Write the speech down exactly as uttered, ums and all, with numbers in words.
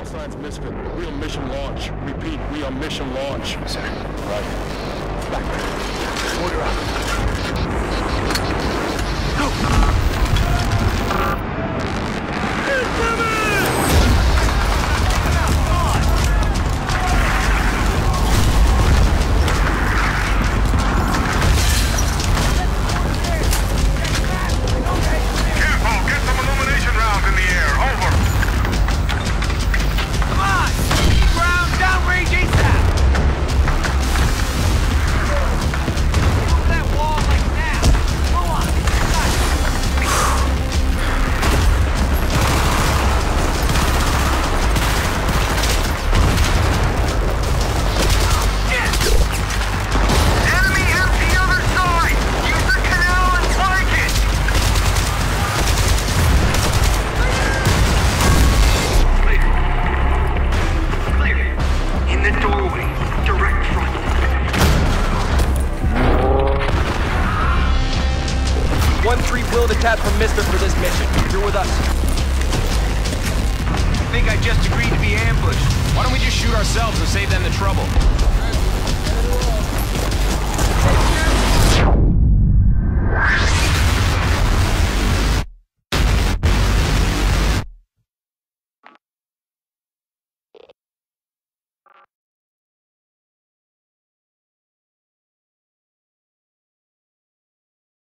All signs Misfit. We on mission launch. Repeat, we on mission launch. Sir. Right. Back. Order out. one three will detach from Misfit for this mission. You're with us. I think I just agreed to be ambushed. Why don't we just shoot ourselves and save them the trouble?